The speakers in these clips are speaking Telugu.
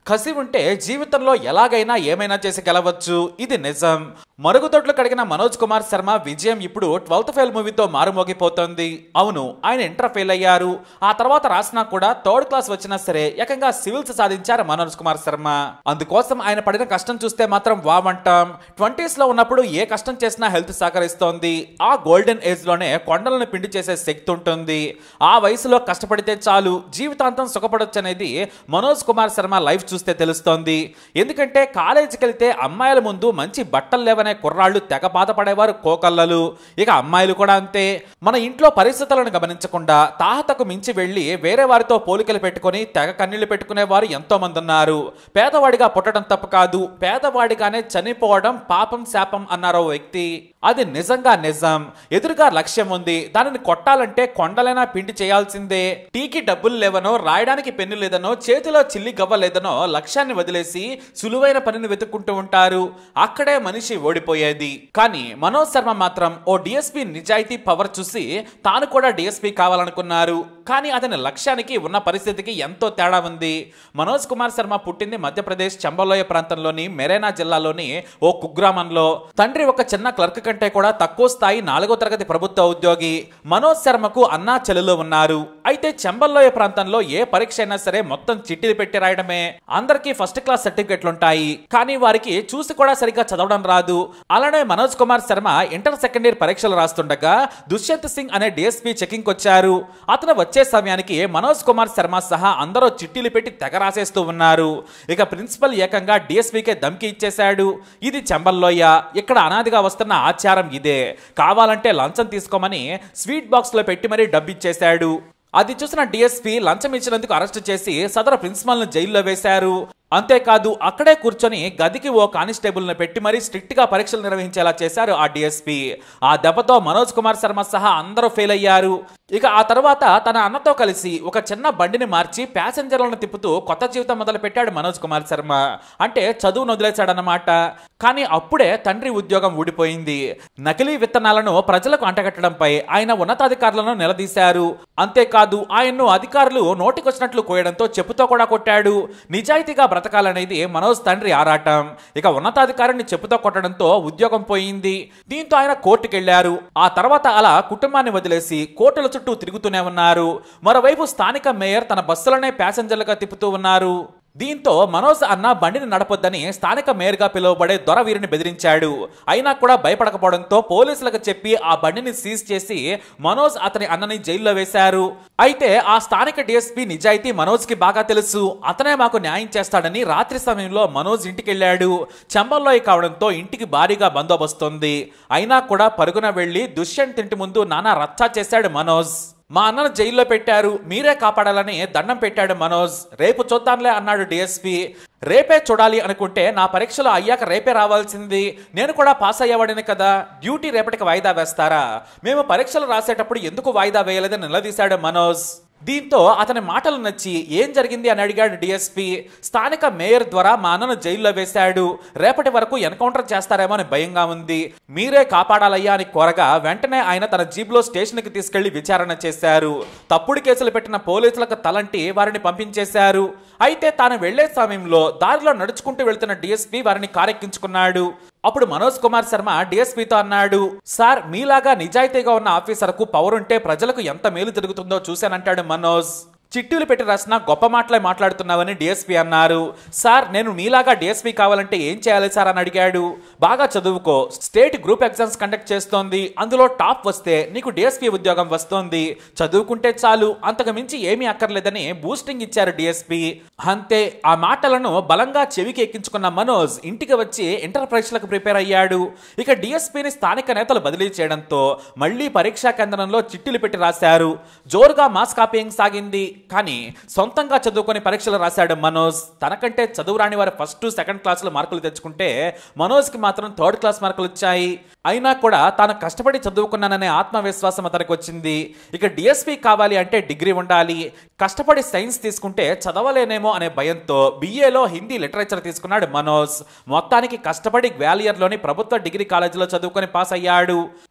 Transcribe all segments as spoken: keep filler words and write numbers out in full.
కసి ఉంటే జీవితంలో ఎలాగైనా ఏమైనా చేసి గెలవచ్చు, ఇది నిజం. మరుగుదొడ్లు కడిగిన మనోజ్ కుమార్ శర్మ విజయం ఇప్పుడు ట్వెల్త్ ఫెయిల్ మూవీతో మారుమోగిపోతోంది. అవును, ఆయన ఇంటర్ ఫెయిల్ అయ్యారు. ఆ తర్వాత రాసినా కూడా థర్డ్ క్లాస్ వచ్చినా సరే ఏకంగా సివిల్స్ సాధించారు మనోజ్ కుమార్ శర్మ. అందుకోసం ఆయన పడిన కష్టం చూస్తే మాత్రం వావంటాం. ట్వంటీస్ లో ఉన్నప్పుడు ఏ కష్టం చేసినా హెల్త్ సహకరిస్తోంది. ఆ గోల్డెన్ ఏజ్ లోనే కొండలను పిండి చేసే శక్తి ఉంటుంది. ఆ వయసులో కష్టపడితే చాలు, జీవితాంతం సుఖపడొచ్చు అనేది మనోజ్ కుమార్ శర్మ లైఫ్ చూస్తే తెలుస్తోంది. ఎందుకంటే కాలేజీకి వెళ్తే అమ్మాయిల ముందు మంచి బట్టలు లేవనే కుర్రాళ్ళు తెగ బాధపడేవారు కోకల్లలు. ఇక అమ్మాయిలు కూడా అంతే. మన ఇంట్లో పరిస్థితులను గమనించకుండా తాహతకు మించి వెళ్లి వేరే వారితో పోలికలు పెట్టుకుని తెగ కన్నీళ్లు పెట్టుకునే వారు ఎంతో మంది ఉన్నారు. పేదవాడిగా పుట్టడం తప్పు కాదు, పేదవాడిగానే చనిపోవడం పాపం శాపం అన్నారు ఓ వ్యక్తి. అది నిజంగా నిజం. ఎదురుగా లక్ష్యం ఉంది, దానిని కొట్టాలంటే కొండలైనా పిండి చేయాల్సిందే. టీకి డబ్బులు లేవనో, రాయడానికి పెన్ను లేదనో, చేతిలో చిల్లి గవ్వ లేదనో లక్ష్యాన్ని వదిలేసి సులువైన పనిని వెతుక్కుంటూ ఉంటారు. అక్కడే మనిషి ఓడిపోయేది. కానీ మనోజ్ శర్మ మాత్రం ఓ డిఎస్పీ నిజాయితీ పవర్ చూసి తాను కూడా డిఎస్పీ కావాలనుకున్నారు. కానీ అతని లక్ష్యానికి ఉన్న పరిస్థితికి ఎంతో తేడా ఉంది. మనోజ్ కుమార్ శర్మ పుట్టింది మధ్యప్రదేశ్ చంబలోయ ప్రాంతంలోని మెరేనా జిల్లాలోని ఓ కుగ్రామంలో. తండ్రి ఒక చిన్న క్లర్క్ కంటే కూడా తక్కువ స్థాయి నాలుగో తరగతి ప్రభుత్వ ఉద్యోగి. మనోజ్ శర్మకు అన్నా చెల్లెలు ఉన్నారు. అయితే చంబల్లోయ ప్రాంతంలో ఏ పరీక్ష అయినా సరే మొత్తం చిట్టీలు పెట్టి రాయడమే. అందరికీ ఫస్ట్ క్లాస్ సర్టిఫికెట్లు ఉంటాయి, కానీ వారికి చూసి కూడా సరిగ్గా చదవడం రాదు. అలానే Manoj Kumar Sharma inter second year పరీక్షలు రాస్తుండగా దుష్యంత్ సింగ్ అనే డిఎస్పీ చెకింగ్ వచ్చారు. అతను వచ్చే సమయానికి మనోజ్ కుమార్ శర్మ సహా అందరూ చిట్టీలు పెట్టి తెగ రాసేస్తూ ఉన్నారు. ఇక ప్రిన్సిపల్ ఏకంగా డిఎస్పీకే ధమ్కి ఇచ్చేశాడు. ఇది చంబల్లోయ, ఇక్కడ అనాదిగా వస్తున్న ఆచారం ఇదే. కావాలంటే లంచం తీసుకోమని స్వీట్ బాక్స్ లో పెట్టి మరీ డబ్బిచ్చేశాడు. అది చూసిన డిఎస్పీ లంచం ఇచ్చినందుకు అరెస్ట్ చేసి సదరు ప్రిన్సిపల్ ను జైల్లో వేశారు. అంతేకాదు, అక్కడే కూర్చొని గదికి ఓ కానిస్టేబుల్ ను పెట్టి మరీ స్ట్రిక్ట్ గా పరీక్షలు నిర్వహించేలా చేశారు ఆ డిఎస్పీ. ఆ దెబ్బతో మనోజ్ కుమార్ శర్మ సహా అందరూ ఫెయిల్ అయ్యారు. ఇక ఆ తర్వాత తన అన్నతో కలిసి ఒక చిన్న బండిని మార్చి ప్యాసింజర్లను తిప్పుతూ కొత్త జీవితం మొదలు పెట్టాడు మనోజ్ కుమార్ శర్మ. అంటే చదువు వదిలేశాడన్నమాట. కానీ అప్పుడే తండ్రి ఉద్యోగం ఊడిపోయింది. నకిలీ విత్తనాలను ప్రజలకు అంటగట్టడంపై ఆయన ఉన్నతాధికారులను నిలదీశారు. అంతేకాదు, ఆయన్ను అధికారులు నోటికొచ్చినట్లు కోయడంతో చెప్పుతో కూడా కొట్టాడు. నిజాయితీగా బ్రతకాలనేది మనోజ్ తండ్రి ఆరాటం. ఇక ఉన్నతాధికారిని చెప్పుతో కొట్టడంతో ఉద్యోగం పోయింది. దీంతో ఆయన కోర్టుకెళ్లారు. ఆ తర్వాత అలా కుటుంబాన్ని వదిలేసి కోర్టుల చుట్టూ తిరుగుతూనే ఉన్నారు. మరోవైపు స్థానిక మేయర్ తన బస్సులనే ప్యాసింజర్లుగా తిప్పుతూ ఉన్నారు. దీంతో మనోజ్ అన్న బండిని నడపొద్దని స్థానిక మేయర్గా పిలువబడే దొర వీరిని బెదిరించాడు. అయినా కూడా భయపడకపోవడంతో పోలీసులకు చెప్పి ఆ బండిని సీజ్ చేసి మనోజ్ అతని అన్నని జైల్లో వేశారు. అయితే ఆ స్థానిక డిఎస్పీ నిజాయితీ మనోజ్ కి బాగా తెలుసు. అతనే మాకు న్యాయం చేస్తాడని రాత్రి సమయంలో మనోజ్ ఇంటికి వెళ్ళాడు. చంబల్లోయ కావడంతో ఇంటికి భారీగా బందోబస్తుంది. అయినా కూడా పరుగున వెళ్లి దుష్యంత్ ఇంటి ముందు నానా రచ్చా చేశాడు మనోజ్. మా అన్నను జైల్లో పెట్టారు, మీరే కాపాడాలని దండం పెట్టాడు మనోజ్. రేపు చూద్దాంలే అన్నాడు డిఎస్పీ. రేపే చూడాలి అనుకుంటే నా పరీక్షలు అయ్యాక రేపే రావాల్సింది. నేను కూడా పాస్ అయ్యేవాడిని కదా, డ్యూటీ రేపటికి వాయిదా వేస్తారా? మేము పరీక్షలు రాసేటప్పుడు ఎందుకు వాయిదా వేయలేదని నిలదీశాడు మనోజ్. దీంతో అతని మాటలు నచ్చి ఏం జరిగింది అని అడిగాడు డిఎస్పీ. స్థానిక మేయర్ ద్వారా మా అన్నను జైల్లో వేశాడు, రేపటి వరకు ఎన్కౌంటర్ చేస్తారేమో అని భయంగా ఉంది, మీరే కాపాడాలయ్యా అని కోరగా వెంటనే ఆయన తన జీప్ లో స్టేషన్ కి తీసుకెళ్లి విచారణ చేశారు. తప్పుడు కేసులు పెట్టిన పోలీసులకు తలంటి వారిని పంపించేశారు. అయితే తాను వెళ్లే సమయంలో దారిలో నడుచుకుంటూ వెళ్తున్న డిఎస్పీ వారిని కారెక్కించుకున్నాడు. అప్పుడు మనోజ్ కుమార్ శర్మ డిఎస్పీతో అన్నాడు, సార్ మీలాగా నిజాయితీగా ఉన్న ఆఫీసర్కు పవర్ ఉంటే ప్రజలకు ఎంత మేలు జరుగుతుందో చూశానంటాడు మనోజ్. చిట్టీలు పెట్టి రాసిన గొప్ప మాటలే మాట్లాడుతున్నావని డిఎస్పీ అన్నారు. సార్ నేను మీలాగా డిఎస్పీ కావాలంటే ఏం చేయాలి సార్ అని అడిగాడు. బాగా చదువుకో, స్టేట్ గ్రూప్ ఎగ్జామ్స్ కండక్ట్ చేస్తోంది, అందులో టాప్ వస్తే నీకు డిఎస్పీ ఉద్యోగం వస్తోంది, చదువుకుంటే చాలు, అంతకు మించి ఏమీ అక్కర్లేదని బూస్టింగ్ ఇచ్చారు డిఎస్పీ. అంతే, ఆ మాటలను బలంగా చెవికి ఎక్కించుకున్న మనోజ్ ఇంటికి వచ్చి ఇంటర్ పరీక్షలకు ప్రిపేర్ అయ్యాడు. ఇక డిఎస్పీని స్థానిక నేతలు బదిలీ చేయడంతో మళ్లీ పరీక్షా కేంద్రంలో చిట్టీలు పెట్టి రాశారు. జోరుగా మాస్ కాపీయింగ్ సాగింది. కానీ సొంతంగా చదువుకొని పరీక్షలు రాశాడు మనోజ్. తనకంటే చదువు రాని వారు ఫస్ట్ సెకండ్ క్లాసులో మార్కులు తెచ్చుకుంటే మనోజ్ కి మాత్రం థర్డ్ క్లాస్ మార్కులు వచ్చాయి. అయినా కూడా తాను కష్టపడి చదువుకున్నాననే ఆత్మవిశ్వాసం అతనికి వచ్చింది. ఇక డిఎస్పీ కావాలి అంటే డిగ్రీ ఉండాలి, కష్టపడి సైన్స్ తీసుకుంటే చదవలేనేమో అనే భయంతో బిఏలో హిందీ లిటరేచర్ తీసుకున్నాడు మనోజ్. మొత్తానికి కష్టపడి గ్వాలియర్లోని ప్రభుత్వ డిగ్రీ కాలేజీలో చదువుకొని పాస్ అయ్యాడు.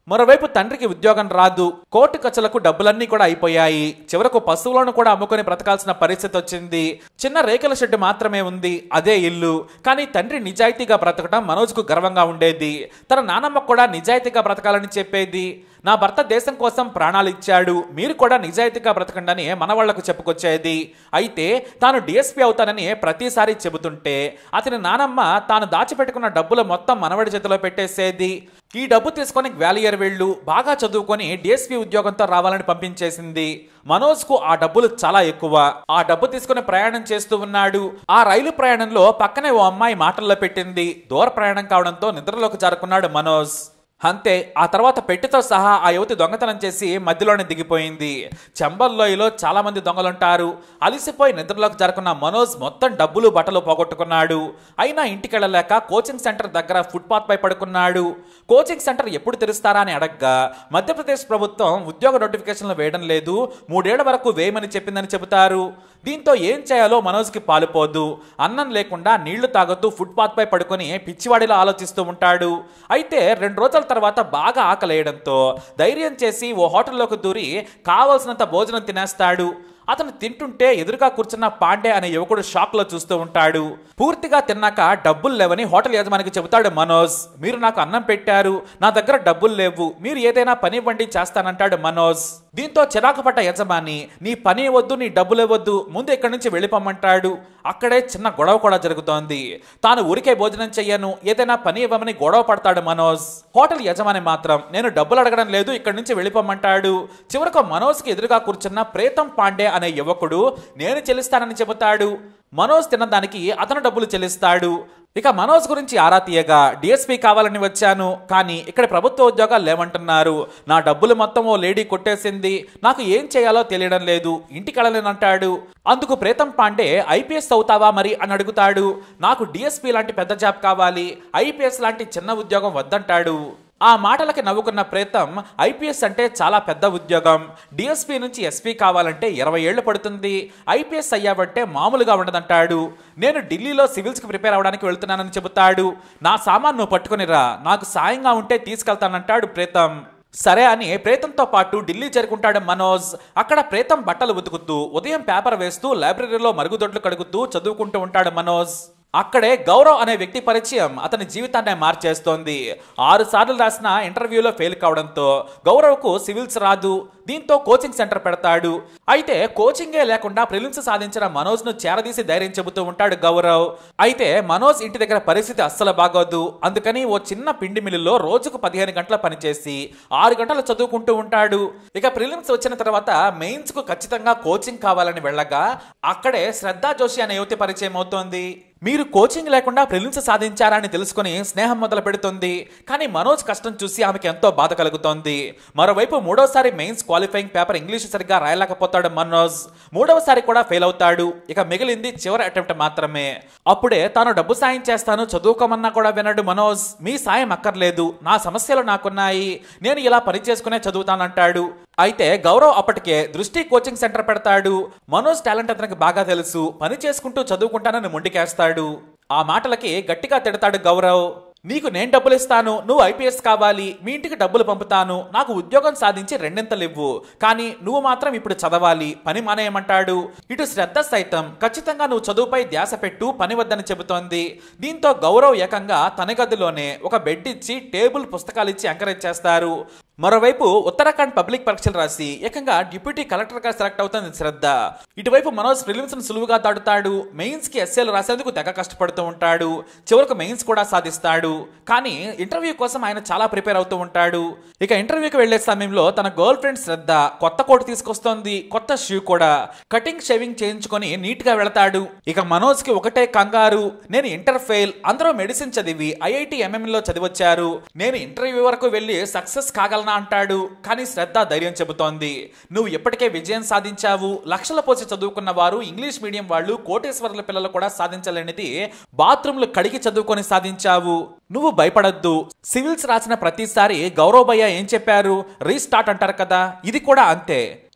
మరోవైపు తండ్రికి ఉద్యోగం రాదు, కోర్టు ఖర్చులకు డబ్బులన్నీ కూడా అయిపోయాయి. చివరకు పశువులను కూడా అమ్ముకొని బ్రతకాల్సిన పరిస్థితి వచ్చింది. చిన్న రేకుల షెడ్ మాత్రమే ఉంది, అదే ఇల్లు. కానీ తండ్రి నిజాయితీగా బ్రతకడం మనోజ్కు గర్వంగా ఉండేది. తన నానమ్మ కూడా నిజాయితీగా బ్రతకాలని చెప్పేది. నా భర్త దేశం కోసం ప్రాణాలు ఇచ్చాడు, మీరు కూడా నిజాయితీగా బ్రతకండి అని మనవాళ్లకు చెప్పుకొచ్చేది. అయితే తాను డిఎస్పీ అవుతానని ప్రతిసారి చెబుతుంటే అతని నానమ్మ తాను దాచిపెట్టుకున్న డబ్బులు మొత్తం మనవడి చేతిలో పెట్టేసేది. ఈ డబ్బు తీసుకొని గ్వాలియర్ వెళ్ళు, బాగా చదువుకొని డిఎస్పీ ఉద్యోగంతో రావాలని పంపించేసింది. మనోజ్కు ఆ డబ్బులు చాలా ఎక్కువ. ఆ డబ్బు తీసుకుని ప్రయాణం చేస్తూ ఉన్నాడు. ఆ రైలు ప్రయాణంలో పక్కనే ఓ అమ్మాయి మాటల్లో పెట్టింది. దూర ప్రయాణం కావడంతో నిద్రలోకి జారుకున్నాడు మనోజ్. అంతే, ఆ తర్వాత పెట్టెతో సహా ఆ యువతి దొంగతనం చేసి మధ్యలోనే దిగిపోయింది. చంబల్లోయలో చాలా మంది దొంగలుంటారు. అలిసిపోయి నిద్రలోకి జరుకున్న మనోజ్ మొత్తం డబ్బులు బట్టలు పోగొట్టుకున్నాడు. అయినా ఇంటికి వెళ్ళలేక కోచింగ్ సెంటర్ దగ్గర ఫుట్పాత్ పై పడుకున్నాడు. కోచింగ్ సెంటర్ ఎప్పుడు తెరుస్తారా అని అడగ్గా మధ్యప్రదేశ్ ప్రభుత్వం ఉద్యోగ నోటిఫికేషన్లు వేయడం లేదు, మూడేళ్ల వరకు వేయమని చెప్పిందని చెబుతారు. దీంతో ఏం చేయాలో మనోజ్కి పాలుపోదు. అన్నం లేకుండా నీళ్లు తాగుతూ ఫుట్పాత్ పై పడుకొని పిచ్చివాడిలా ఆలోచిస్తూ ఉంటాడు. అయితే రెండు రోజుల తర్వాత బాగా ఆకలేయడంతో ధైర్యం చేసి ఓ హోటల్లోకి దూరి కావలసినంత భోజనం తినేస్తాడు. అతను తింటుంటే ఎదురుగా కూర్చున్న పాండే అనే యువకుడు షాక్ లో చూస్తూ ఉంటాడు. పూర్తిగా తిన్నాక డబ్బులు లేవని హోటల్ యజమానికి చెబుతాడు మనోజ్. మీరు నాకు అన్నం పెట్టారు, నా దగ్గర డబ్బులు లేవు, మీరు ఏదైనా పని ఇవ్వండి చేస్తానంటాడు మనోజ్. దీంతో చిరాకు పడ్డ యజమాని నీ పని వద్దు, నీ డబ్బులు ఇవ్వద్దు, ముందు ఇక్కడి నుంచి వెళ్ళిపోమంటాడు. అక్కడే చిన్న గొడవ కూడా జరుగుతోంది. తాను ఊరికే భోజనం చెయ్యను, ఏదైనా పని ఇవ్వమని గొడవ పడతాడు మనోజ్. హోటల్ యజమాని మాత్రం నేను డబ్బులు అడగడం లేదు, ఇక్కడి నుంచి వెళ్ళిపోమంటాడు. చివరకు మనోజ్కి ఎదురుగా కూర్చున్న ప్రీతం పాండే అనే యువకుడు నేను చెల్లిస్తానని చెబుతాడు. మనోజ్ తినడానికి అతను డబ్బులు చెల్లిస్తాడు. ఇక మనోజ్ గురించి ఆరా తీయగా డిఎస్పీ కావాలని వచ్చాను, కానీ ఇక్కడ ప్రభుత్వ ఉద్యోగాలు లేవంటున్నారు, నా డబ్బులు మొత్తం ఓ లేడీ కొట్టేసింది, నాకు ఏం చేయాలో తెలియడం లేదు, ఇంటికి వెళ్ళలేనంటాడు. అందుకు ప్రీతం పాండే ఐపీఎస్ అవుతావా మరి అని అడుగుతాడు. నాకు డిఎస్పీ లాంటి పెద్ద జాబ్ కావాలి, ఐపీఎస్ లాంటి చిన్న ఉద్యోగం వద్దంటాడు. ఆ మాటలకి నవ్వుకున్న ప్రీతం ఐపీఎస్ అంటే చాలా పెద్ద ఉద్యోగం, డిఎస్పీ నుంచి ఎస్పీ కావాలంటే ఇరవై ఏళ్లు పడుతుంది, ఐపీఎస్ అయ్యావంటే మామూలుగా ఉండదంటాడు. నేను ఢిల్లీలో సివిల్స్కి ప్రిపేర్ అవ్వడానికి వెళ్తున్నానని చెబుతాడు. నా సామాన్ నువ్వు పట్టుకునిరా, నాకు సాయంగా ఉంటే తీసుకెళ్తానంటాడు ప్రీతం. సరే అని ప్రీతంతో పాటు ఢిల్లీ చేరుకుంటాడు మనోజ్. అక్కడ ప్రీతం బట్టలు ఉతుకుతూ ఉదయం పేపర్ వేస్తూ లైబ్రరీలో మరుగుదొడ్లు కడుగుతూ చదువుకుంటూ ఉంటాడు మనోజ్. అక్కడే గౌరవ్ అనే వ్యక్తి పరిచయం అతని జీవితాన్ని మార్చేస్తోంది. ఆరు సార్లు రాసిన ఇంటర్వ్యూలో ఫెయిల్ కావడంతో గౌరవ్కు సివిల్స్ రాదు. దీంతో కోచింగ్ సెంటర్ పెడతాడు. అయితే కోచింగే లేకుండా ప్రిలిమ్స్ సాధించిన మనోజ్ ను చేరదీసి ధైర్యం చెబుతూ ఉంటాడు గౌరవ్. అయితే మనోజ్ ఇంటి దగ్గర పరిస్థితి అస్సలు బాగోదు. అందుకని ఓ చిన్న పిండి మిల్లులో రోజుకు పదిహేను గంటల పనిచేసి ఆరు గంటలు చదువుకుంటూ ఉంటాడు. ఇక ప్రిలిమ్స్ వచ్చిన తర్వాత మెయిన్స్ కు ఖచ్చితంగా కోచింగ్ కావాలని వెళ్ళగా అక్కడే శ్రద్ధా జోషి అనే యువతి పరిచయం అవుతోంది. మీరు కోచింగ్ లేకుండా ప్రిలిమ్స్ సాధించారని తెలుసుకుని స్నేహం మొదలు పెడుతుంది. కానీ మనోజ్ కష్టం చూసి ఆమెకి ఎంతో బాధ కలుగుతోంది. మరోవైపు మూడోసారి మెయిన్స్ క్వాలిఫైయింగ్ పేపర్ ఇంగ్లీష్ సరిగ్గా రాయలేకపోతాడు మనోజ్. మూడవసారి కూడా ఫెయిల్ అవుతాడు. ఇక మిగిలింది చివరి అటెంప్ట్ మాత్రమే. అప్పుడే తాను డబ్బు సాయం చేస్తాను, చదువుకోమన్నా కూడా వినడు మనోజ్. మీ సాయం అక్కర్లేదు, నా సమస్యలు నాకున్నాయి, నేను ఇలా పని చేసుకునే చదువుతానంటాడు. అయితే గౌరవ్ అప్పటికే దృష్టి కోచింగ్ సెంటర్ పెడతాడు. మనోజ్ టాలెంట్ అతనికి బాగా తెలుసు. పని చేసుకుంటూ చదువుకుంటానని మొండికేస్తాడు. ఆ మాటలకి గట్టిగా తిడతాడు గౌరవ్. నీకు నేను డబ్బులు ఇస్తాను, నువ్వు ఐపీఎస్ కావాలి, మీ ఇంటికి డబ్బులు పంపుతాను, నాకు ఉద్యోగం సాధించి రెండింతలు ఇవ్వు, కానీ నువ్వు మాత్రం ఇప్పుడు చదవాలి, పని మానేయమంటాడు. ఇటు శ్రద్ధ సైతం ఖచ్చితంగా నువ్వు చదువుపై ధ్యాస పెట్టు, పని వద్దని చెబుతోంది. దీంతో గౌరవ్ ఏకంగా తన గదిలోనే ఒక బెడ్ ఇచ్చి టేబుల్ పుస్తకాలు ఇచ్చి ఎంకరేజ్ చేస్తారు. మరోవైపు ఉత్తరాఖండ్ పబ్లిక్ పరీక్షలు రాసి ఏకంగా డిప్యూటీ కలెక్టర్ గా సెలెక్ట్ అవుతుంది శ్రద్ధ. ఇటువైపు మనోజ్ ప్రిలిమ్స్ ను సులువుగా దాటుతాడు. మెయిన్స్ కి ఎస్ఏలు రాసేందుకు తెగ కష్టపడుతూ ఉంటాడు. చివరకు మెయిన్స్ కూడా సాధిస్తాడు. కానీ ఇంటర్వ్యూ కోసం ఆయన చాలా ప్రిపేర్ అవుతూ ఉంటాడు. ఇక ఇంటర్వ్యూకి వెళ్లే సమయంలో తన గర్ల్ ఫ్రెండ్ శ్రద్ధ కొత్త కోట్ తీసుకొస్తోంది, కొత్త షూ కూడా. కటింగ్ షేవింగ్ చేయించుకొని నీట్ గా వెళతాడు. ఇక మనోజ్ కి ఒకటే కంగారు, నేను ఇంటర్ ఫెయిల్, అందరూ మెడిసిన్ చదివి ఐఐటి ఎంఎం లో చదివొచ్చారు, నేను ఇంటర్వ్యూ వరకు వెళ్లి సక్సెస్ కాగలనా అంటాడు. కానీ శ్రద్ధ ధైర్యం చెబుతోంది, నువ్వు ఎప్పటికే విజయం సాధించావు, లక్షల పోసి చదువుకున్న వారు ఇంగ్లీష్ మీడియం వాళ్ళు కోటేశ్వరుల పిల్లలు కూడా సాధించలేనిది బాత్రూంలు కడిగి చదువుకొని సాధించావు, నువ్వు భయపడద్దు. సివిల్స్ రాసిన ప్రతిసారి గౌరవ్ భయ్య ఏం చెప్పారు, రీస్టార్ట్ అంటారు కదా, ఇది కూడా అంతే.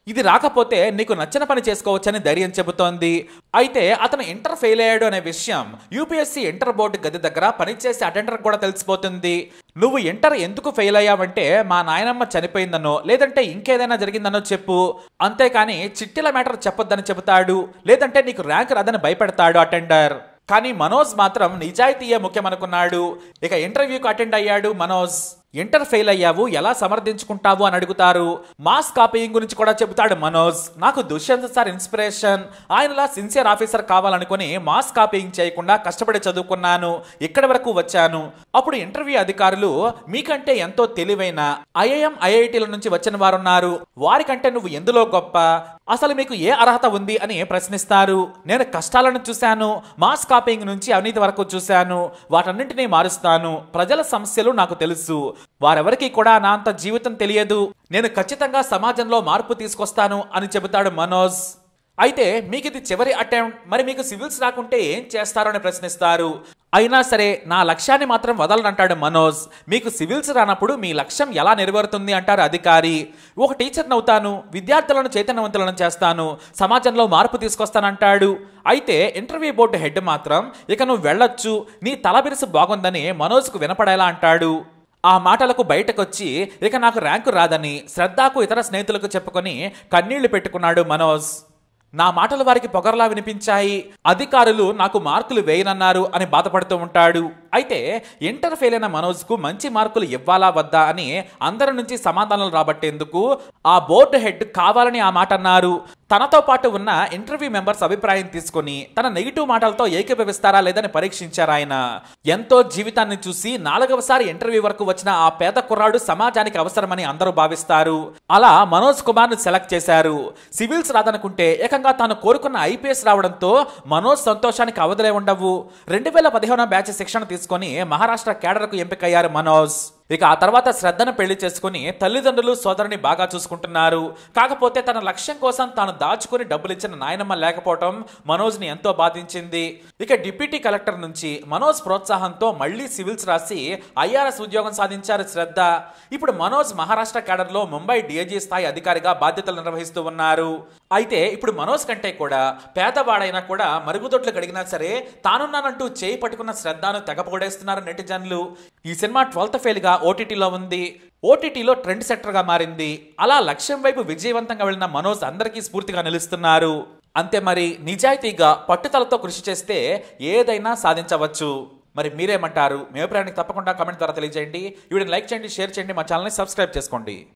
ఇది రాకపోతే నీకు నచ్చిన పని చేసుకోవచ్చని ధైర్యం చెబుతోంది. అయితే అతను ఇంటర్ ఫెయిల్ అయ్యాడు అనే విషయం యూపీఎస్సీ ఇంటర్ బోర్డు గది దగ్గర పనిచేసే అటెండర్ కూడా తెలిసిపోతుంది. నువ్వు ఇంటర్ ఎందుకు ఫెయిల్ అయ్యావంటే మా నాయనమ్మ చనిపోయిందనో లేదంటే ఇంకేదైనా జరిగిందనో చెప్పు, అంతేకాని చిట్టిల మ్యాటర్ చెప్పొద్దని చెబుతాడు. లేదంటే నీకు ర్యాంక్ రాదని భయపెడతాడు అటెండర్. కానీ మనోజ్ మాత్రం నిజాయితీయే ముఖ్యమనుకున్నాడు. ఇక ఇంటర్వ్యూకి అటెండ్ అయ్యాడు మనోజ్. ఇంటర్ ఫెయిల్ అయ్యావు, ఎలా సమర్థించుకుంటావు అని అడుగుతారు. మాస్ కాపీయింగ్ గురించి కూడా చెబుతాడు మనోజ్. నాకు దుష్యంత్ సార్ ఇన్స్పిరేషన్. ఆయనలా సిన్సియర్ ఆఫీసర్ కావాలనుకుని మాస్ కాపీయింగ్ చేయకుండా కష్టపడి చదువుకున్నాను, ఇక్కడి వరకు వచ్చాను. అప్పుడు ఇంటర్వ్యూ అధికారులు మీకంటే ఎంతో తెలివైన ఐఐఎం ఐఐటీల నుంచి వచ్చిన వారున్నారు, వారికంటే నువ్వు ఎందులో గొప్ప, అసలు మీకు ఏ అర్హత ఉంది అని ప్రశ్నిస్తారు. నేను కష్టాలను చూశాను, మాస్ కాపీయింగ్ నుంచి అవినీతి వరకు చూశాను, వాటన్నింటినీ మారుస్తాను. ప్రజల సమస్యలు నాకు తెలుసు, వారెవరికి కూడా నా అంత జీవితం తెలియదు. నేను ఖచ్చితంగా సమాజంలో మార్పు తీసుకొస్తాను అని చెబుతాడు మనోజ్. అయితే మీకు ఇది చివరి అటెంప్ట్, మరి మీకు సివిల్స్ రాకుంటే ఏం చేస్తారో అని ప్రశ్నిస్తారు. అయినా సరే నా లక్ష్యాన్ని మాత్రం వదలనంటాడు మనోజ్. మీకు సివిల్స్ రానప్పుడు మీ లక్ష్యం ఎలా నెరవేరుతుంది అంటారు అధికారి. ఒక టీచర్ నవ్వుతాను, విద్యార్థులను చైతన్యవంతులను చేస్తాను, సమాజంలో మార్పు తీసుకొస్తానంటాడు. అయితే ఇంటర్వ్యూ బోర్డు హెడ్ మాత్రం ఇక నువ్వు వెళ్ళొచ్చు, నీ తలబిరుసు బాగుందని మనోజ్కు వినపడేలా అంటాడు. ఆ మాటలకు బయటకొచ్చి ఇక నాకు ర్యాంకు రాదని శ్రద్ధకు ఇతర స్నేహితులకు చెప్పుకొని కన్నీళ్లు పెట్టుకున్నాడు మనోజ్. నా మాటలు వారికి పొగరలా వినిపించాయి, అధికారులు నాకు మార్కులు వేయనన్నారు అని బాధపడుతూ ఉంటాడు. అయితే ఇంటర్ ఫెయిల్ అయిన మనోజ్కు మంచి మార్కులు ఇవ్వాలా వద్దా అని అందరి నుంచి సమాధానాలు రాబట్టేందుకు ఆ బోర్డు హెడ్ కావాలని ఆ మాట అన్నారు. తనతో పాటు ఉన్న ఇంటర్వ్యూ మెంబర్స్ అభిప్రాయం తీసుకుని తన నెగిటివ్ మాటలతో ఏకీభవిస్తారా లేదని పరీక్షించారు ఆయన. ఎంతో జీవితాన్ని చూసి నాలుగవసారి ఇంటర్వ్యూ వరకు వచ్చిన ఆ పేద కుర్రాడు సమాజానికి అవసరమని అందరూ భావిస్తారు. అలా మనోజ్ కుమార్ ను సెలెక్ట్ చేశారు. సివిల్స్ రాదనుకుంటే ఏకంగా తాను కోరుకున్న ఐపీఎస్ రావడంతో మనోజ్ సంతోషానికి అవధులే ఉండవు. రెండు వేల పదిహేను బ్యాచ్ శిక్షణ తీసుకుని మహారాష్ట్ర కేడర్కు ఎంపికయ్యారు మనోజ్. ఇక ఆ తర్వాత శ్రద్ధను పెళ్లి చేసుకుని తల్లిదండ్రులు సోదరుని బాగా చూసుకుంటున్నారు. కాకపోతే తన లక్ష్యం కోసం తాను దాచుకుని డబ్బులు ఇచ్చిన నాయనమ్మ లేకపోవడం మనోజ్ ని ఎంతో బాధించింది. ఇక డిప్యూటీ కలెక్టర్ నుంచి మనోజ్ ప్రోత్సాహంతో మళ్లీ సివిల్స్ రాసి ఐఆర్ఎస్ ఉద్యోగం సాధించారు శ్రద్ధ. ఇప్పుడు మనోజ్ మహారాష్ట్ర కేడర్ లో ముంబై డిఐజీ స్థాయి అధికారిగా బాధ్యతలు నిర్వహిస్తూ ఉన్నారు. అయితే ఇప్పుడు మనోజ్ కంటే కూడా పేదవాడైనా కూడా మరుగుదొడ్లు కడిగినా సరే తానున్నానంటూ చేయి పట్టుకున్న శ్రద్ధను తెగపొగడేస్తున్నారు నెటిజన్లు. ఈ సినిమా ట్వెల్త్ ఫెయిల్ గా ఓటీటీలో ఉంది. ఓటీటీలో ట్రెండ్ సెట్టర్ గా మారింది. అలా లక్ష్యం వైపు విజయవంతంగా వెళ్ళిన మనోజ్ అందరికీ స్ఫూర్తిగా నిలుస్తున్నారు. అంతే, మరి నిజాయితీగా పట్టుదలతో కృషి చేస్తే ఏదైనా సాధించవచ్చు. మరి మీరేమంటారు? మీ అభిప్రాయానికి తప్పకుండా కామెంట్ ద్వారా తెలియజేయండి. ఈ వీడియోని లైక్ చేయండి, షేర్ చేయండి, మా ఛానల్ని సబ్స్క్రైబ్ చేసుకోండి.